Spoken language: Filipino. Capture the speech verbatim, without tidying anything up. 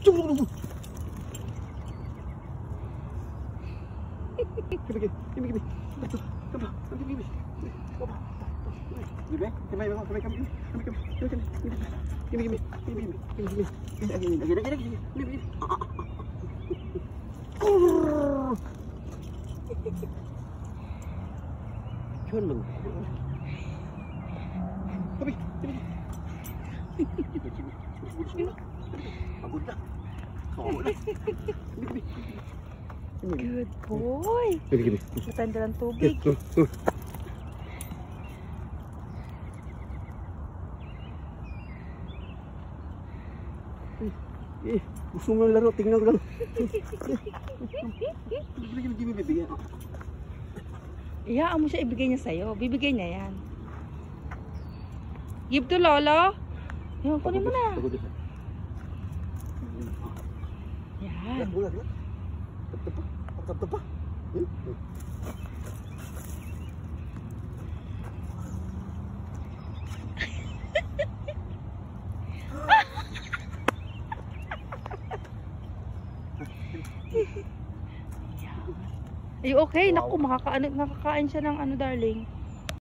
Give me, give me, give me. Come on, come on, give me. Come on. Give me, give me, come on, come on, come on, come on, come on, give me, give me, give me, give me, give me, give me, give me, give me, give me, give me. Chôn mình. Come here, give me. Abot na. Oo na. Give me, give me. Good boy. Give me, give me. Matanda ng tubig. Eh, gusto mo ng laro, tingnan ko lang. Give me, baby. Iyaan mo siya, ibigay niya sa'yo. Bibigay niya yan. Give to Lolo. Yan, kunin mo na. Yan. Tapa, tapa, tapa. Ay, okay. Naku, makakain, nakakain siya ng ano, darling.